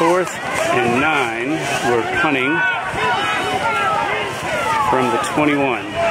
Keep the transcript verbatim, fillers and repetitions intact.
fourth and nine. We're punting from the twenty-one.